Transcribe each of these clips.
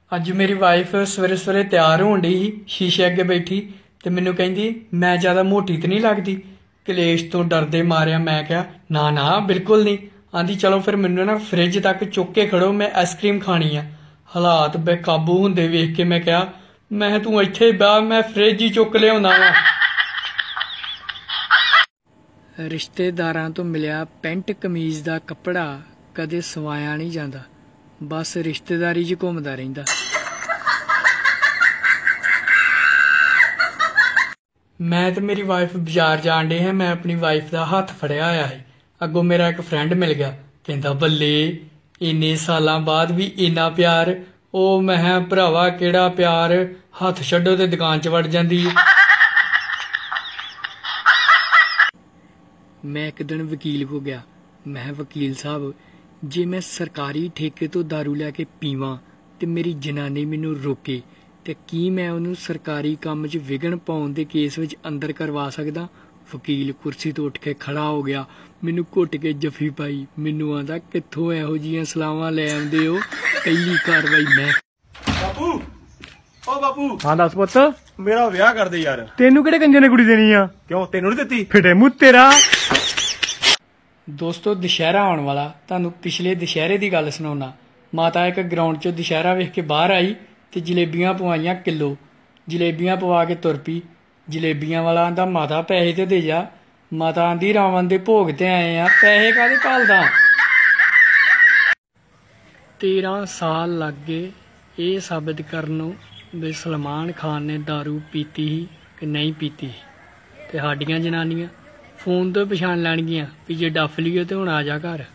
ਅੱਜ ਮੇਰੀ ਵਾਈਫ ਸਵੇਰੇ ਸਵੇਰੇ ਤਿਆਰ ਹੋਣ ਡਈ ਸੀ ਸ਼ੀਸ਼ੇ ਅੱਗੇ ਬੈਠੀ ਤੇ ਮੈਨੂੰ ਕਹਿੰਦੀ ਮੈਂ ਜ਼ਿਆਦਾ ਮੋਟੀ ਤੇ ਨਹੀਂ ਲੱਗਦੀ। ਕਲੇਸ਼ ਤੋਂ ਡਰਦੇ ਮਾਰਿਆ ਮੈਂ ਕਿਹਾ ਨਾ ਨਾ ਬਿਲਕੁਲ ਨਹੀਂ। ਆਂਦੀ ਚਲੋ ਫਿਰ ਮੈਨੂੰ ਨਾ ਫ੍ਰਿਜ ਤੱਕ ਚੁੱਕ ਕੇ ਖੜੋ, ਮੈਂ ਆਈਸਕ੍ਰੀਮ ਖਾਣੀ ਆ। ਹਾਲਾਤ ਬੇਕਾਬੂ ਹੁੰਦੇ ਵੇਖ ਕੇ ਮੈਂ ਕਿਹਾ ਮੈਂ ਤੂੰ ਇੱਥੇ ਬਹਿ, ਮੈਂ ਫ੍ਰਿਜ ਹੀ ਚੁੱਕ ਲਿਆਉਣਾ ਵਾ। ਰਿਸ਼ਤੇਦਾਰਾਂ ਤੋਂ ਮਿਲਿਆ ਪੈਂਟ ਕਮੀਜ਼ ਦਾ ਕੱਪੜਾ ਕਦੇ ਸਵਾਇਆ ਨਹੀਂ ਜਾਂਦਾ, ਬਸ ਰਿਸ਼ਤੇਦਾਰੀ 'ਚ ਘੁੰਮਦਾ ਰਹਿੰਦਾ। ਮੈਂ ਤੇ ਮੇਰੀ ਵਾਈਫ ਬਾਜ਼ਾਰ ਜਾਣ ਡੇ ਹਾਂ। ਮੈਂ ਆਪਣੀ ਵਾਈਫ ਦਾ ਹੱਥ ਫੜਿਆ ਹੋਇਆ ਸੀ। ਅੱਗੋਂ ਮੇਰਾ ਇੱਕ ਫਰੈਂਡ ਮਿਲ ਗਿਆ, ਕਹਿੰਦਾ ਬੱਲੇ ਇੰਨੇ ਸਾਲਾਂ ਬਾਅਦ ਵੀ ਇੰਨਾ ਪਿਆਰ। ਉਹ ਮੈਂ ਕਿਹਾ ਭਰਾਵਾ ਕਿਹੜਾ ਪਿਆਰ, ਹੱਥ ਛੱਡੋ ਤੇ ਦੁਕਾਨ 'ਚ ਵੜ ਜਾਂਦੀ। ਮੈਂ ਇੱਕ ਦਿਨ ਵਕੀਲ ਕੋ ਗਿਆ। ਮੈਂ ਵਕੀਲ ਸਾਹਿਬ ਜੇ ਮੈਂ ਸਰਕਾਰੀ ਠੇਕੇ ਤੋਂ ਦਾਰੂ ਲੈ ਕੇ ਪੀਵਾਂ ਤੇ ਮੇਰੀ ਜਨਾਨੀ ਮੈਨੂੰ ਰੋਕੇ ਤੇ ਕੀ ਮੈਂ ਉਹਨੂੰ ਸਰਕਾਰੀ ਕੰਮ 'ਚ ਵਿਘਨ ਪਾਉਣ ਦੇ ਕੇਸ ਵਿੱਚ ਅੰਦਰ ਕਰਵਾ ਸਕਦਾ? ਵਕੀਲ ਕੁਰਸੀ ਤੋਂ ਉੱਠ ਕੇ ਖੜਾ ਹੋ ਗਿਆ, ਮੈਨੂੰ ਘੁੱਟ ਕੇ ਜੱਫੀ ਪਾਈ। ਮੈਨੂੰ ਆਂਦਾ ਕਿੱਥੋਂ ਇਹੋ ਜਿਹੀਆਂ ਸਲਾਹਾਂ ਲੈ ਆਉਂਦੇ ਹੋ? ਪਹਿਲੀ ਕਾਰਵਾਈ ਮੈਂ। ਬਾਪੂ ਓ ਬਾਪੂ। ਹਾਂ ਦੱਸ ਪੁੱਤ। ਮੇਰਾ ਵਿਆਹ ਕਰ ਦੇ ਯਾਰ। ਤੈਨੂੰ ਕਿਹੜੇ ਕੰਜਰ ਨੇ ਕੁੜੀ ਦੇਣੀ ਆ? ਕਿਉਂ ਤੈਨੂੰ ਨਹੀਂ ਦਿੱਤੀ? ਫਿਟੇ ਮੂੰਹ ਤੇਰਾ। ਦੋਸਤੋ ਦੁਸ਼ਹਿਰਾ ਆਉਣ ਵਾਲਾ, ਤੁਹਾਨੂੰ ਪਿਛਲੇ ਦੁਸ਼ਹਿਰੇ ਦੀ ਗੱਲ ਸੁਣਾਉਣਾ। ਮਾਤਾ ਇੱਕ ਗਰਾਊਂਡ 'ਚੋਂ ਦੁਸ਼ਹਿਰਾ ਵੇਖ ਕੇ ਬਾਹਰ ਆਈ ਤੇ ਜਲੇਬੀਆਂ ਪਵਾਈਆਂ ਕਿਲੋ। ਜਲੇਬੀਆਂ ਪਵਾ ਕੇ ਤੁਰ ਪਈ। ਜਲੇਬੀਆਂ ਵਾਲਾ ਆਂਦਾ ਮਾਤਾ ਪੈਸੇ ਤੇ ਦੇ ਜਾ। ਮਾਤਾ ਆਂਦੀ ਰਾਵਣ ਦੇ ਭੋਗ ਤੇ ਆਏ ਆ, ਪੈਸੇ ਕਾਹਦੇ ਭਾਲਦਾ? 13 ਸਾਲ ਲੱਗ ਗਏ ਇਹ ਸਾਬਿਤ ਕਰਨ ਨੂੰ ਵੀ ਸਲਮਾਨ ਖਾਨ ਨੇ ਦਾਰੂ ਪੀਤੀ ਸੀ ਕਿ ਨਹੀਂ ਪੀਤੀ। ਤੇ ਸਾਡੀਆਂ ਜਨਾਨੀਆਂ ਫੋਨ ਤੋਂ ਪਛਾਣ ਲੈਣਗੀਆਂ ਵੀ ਜੇ ਡੱਫ ਲਈਏ ਤੇ ਹੁਣ ਆ ਜਾ ਘਰ।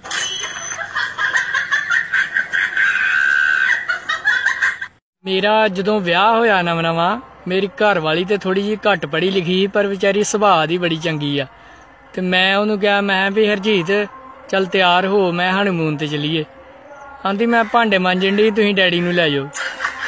ਮੇਰਾ ਜਦੋਂ ਵਿਆਹ ਹੋਇਆ ਨਵਾਂ ਮੇਰੀ ਘਰ ਵਾਲੀ ਤੇ ਥੋੜੀ ਜਿਹੀ ਘੱਟ ਪੜ੍ਹੀ ਲਿਖੀ ਪਰ ਵਿਚਾਰੀ ਸੁਭਾਅ ਦੀ ਬੜੀ ਚੰਗੀ ਆ। ਤੇ ਮੈਂ ਉਹਨੂੰ ਕਿਹਾ ਮੈਂ ਵੀ ਹਰਜੀਤ ਚੱਲ ਤਿਆਰ ਹੋ, ਮੈਂ ਹਨੀਮੂਨ ਤੇ ਚੱਲੀਏ। ਆਂਦੀ ਮੈਂ ਭਾਂਡੇ ਮਾਂਜਣ ਡਈ, ਤੁਸੀਂ ਡੈਡੀ ਨੂੰ ਲੈ ਜਾਓ।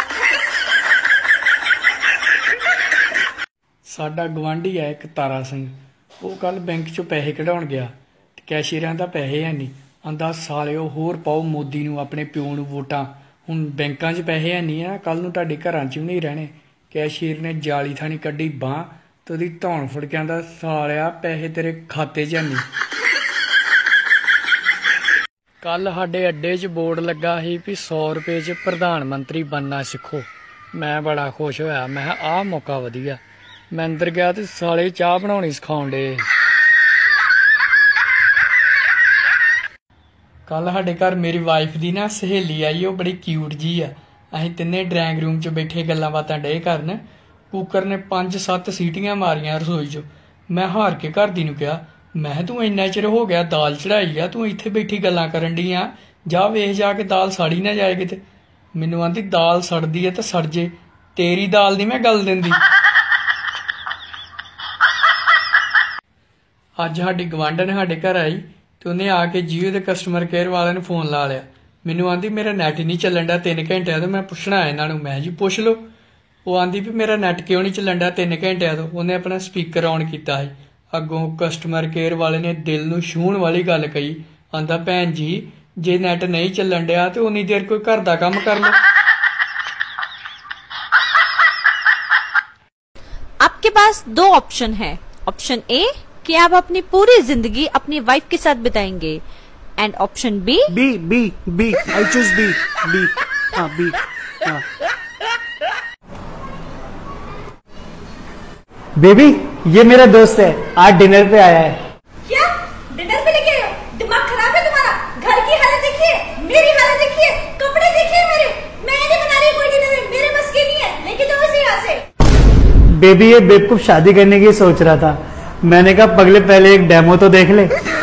ਸਾਡਾ ਗਵਾਂਢੀ ਆ ਇੱਕ ਤਾਰਾ ਸਿੰਘ, ਉਹ ਕੱਲ ਬੈਂਕ 'ਚੋਂ ਪੈਸੇ ਕਢਾਉਣ ਗਿਆ ਤੇ ਕੈਸ਼ੀਅਰਾਂ ਦਾ ਪੈਸੇ ਹੈ ਨਹੀਂ। ਆਂਦਾ ਸਾਲਿਓ ਹੋਰ ਪਾਓ ਮੋਦੀ ਨੂੰ, ਆਪਣੇ ਪਿਓ ਨੂੰ ਵੋਟਾਂ। ਹੁਣ ਬੈਂਕਾਂ 'ਚ ਪੈਸੇ ਹੈ ਨਹੀਂ ਆ, ਕੱਲ ਨੂੰ ਤੁਹਾਡੇ ਘਰਾਂ 'ਚ ਵੀ ਨਹੀਂ ਰਹਿਣੇ। ਕੈਸ਼ੀਅਰ ਨੇ ਜਾਲੀ ਥਾਣੀ ਕੱਢੀ ਬਾਂਹ ਤੇ ਉਹਦੀ ਧੌਣ ਫੜ ਕੇ ਆਂਦਾ ਸਾਲਿਆ ਪੈਸੇ ਤੇਰੇ ਖਾਤੇ 'ਚ ਹੈ ਨਹੀਂ। ਕੱਲ ਸਾਡੇ ਅੱਡੇ 'ਚ ਬੋਰਡ ਲੱਗਾ ਸੀ ਵੀ 100 ਰੁਪਏ 'ਚ ਪ੍ਰਧਾਨ ਮੰਤਰੀ ਬਣਨਾ ਸਿੱਖੋ। ਮੈਂ ਬੜਾ ਖੁਸ਼ ਹੋਇਆ, ਮੈਂ ਕਿਹਾ ਆਹ ਮੌਕਾ ਵਧੀਆ। ਮੈਂ ਅੰਦਰ ਗਿਆ ਤੇ ਸਾਲੇ ਚਾਹ ਬਣਾਉਣੀ ਸਿਖਾਉਣ ਡੇ। ਕੱਲ ਸਾਡੇ ਘਰ ਮੇਰੀ ਵਾਈਫ ਦੀ ਨਾ ਸਹੇਲੀ ਆਈ, ਉਹ ਬੜੀ ਕਿਊਟ ਜੀ ਆ। ਅਸੀਂ ਤਿੰਨੇ ਡਰਾਇੰਗ ਰੂਮ 'ਚ ਬੈਠੇ ਗੱਲਾਂ ਬਾਤਾਂ ਡੇ ਕਰਨ। ਕੁੱਕਰ ਨੇ 5-7 ਸੀਟੀਆਂ ਮਾਰੀਆਂ ਰਸੋਈ 'ਚ। ਮੈਂ ਹਾਰ ਕੇ ਘਰ ਦੀ ਨੂੰ ਕਿਹਾ ਮੈਂ ਤੂੰ ਇੰਨਾ ਚਿਰ ਹੋ ਗਿਆ ਦਾਲ ਚੜਾਈ ਆ, ਤੂੰ ਇੱਥੇ ਬੈਠੀ ਗੱਲਾਂ ਕਰਨ ਡਈ ਆ, ਜਾ ਵੇਖ ਜਾ ਕੇ ਦਾਲ ਸਾੜੀ ਨਾ ਜਾਏ ਕਿਤੇ। ਮੈਨੂੰ ਆਂਦੀ ਦਾਲ ਸੜਦੀ ਹੈ ਤਾਂ ਸੜ ਜੇ, ਤੇਰੀ ਦਾਲ ਨਹੀਂ ਮੈਂ ਗਲ ਦਿੰਦੀ। ਅੱਜ ਸਾਡੀ ਗਵਾਂਢਣ ਸਾਡੇ ਘਰ ਆਈ ਤੇ ਉਹਨੇ ਆ ਕੇ ਜੀਓ ਦੇ ਕਸਟਮਰ ਕੇਅਰ ਵਾਲਿਆਂ ਨੂੰ ਫੋਨ ਲਾ ਲਿਆ। ਮੈਨੂੰ ਆਂਦੀ ਮੇਰਾ ਨੈਟ ਹੀ ਨਹੀਂ ਚੱਲਣ ਡਿਆ 3 ਘੰਟਿਆਂ ਤੋਂ। ਮੈਂ ਪੁੱਛਣਾ ਇਹਨਾਂ ਨੂੰ, ਮੈਂ ਜੀ ਪੁੱਛ ਲਓ। ਉਹ ਆਂਦੀ ਵੀ ਮੇਰਾ ਨੈਟ ਕਿਉਂ ਨਹੀਂ ਚੱਲਣ ਡਿਆ 3 ਘੰਟਿਆਂ ਤੋਂ। ਉਹਨੇ ਆਪਣਾ ਸਪੀਕਰ ਔਨ ਕੀਤਾ ਸੀ। ਅੱਗੋਂ ਕਸਟਮਰ ਕੇਅਰ ਵਾਲੇ ਨੇ ਦਿਲ ਨੂੰ ਛੂਹਣ ਵਾਲੀ ਗੱਲ ਕਹੀ। ਆਂਦਾ ਭੈਣ ਜੀ ਜੇ ਨੈਟ ਨਹੀਂ ਚੱਲਣ ਡਿਆ ਤੇ ਉਨੀ ਦੇਰ ਕੋਈ ਘਰ ਦਾ ਕੰਮ ਕਰ ਲਓ। आपके पास 2 ऑप्शन है। ऑप्शन ए कि आप अपनी पूरी जिंदगी अपनी वाइफ के साथ बिताएंगे, and option B B I choose B. हाँ बी। हाँ बेबी ये मेरा दोस्त है, आज डिनर पे आया है। क्या डिनर पे लेके आए हो? दिमाग खराब है तुम्हारा? घर की हालत देखिए, मेरी हालत देखिए, कपड़े देखिए मेरे। मैं नहीं बना रही कोई डिनर, मेरे बस की नहीं है। लेके जाओ इसे यहाँ से। बेबी ये बेवकूफ शादी करने की सोच रहा था। मैंने कहा पगले पहले एक डेमो तो देख ले।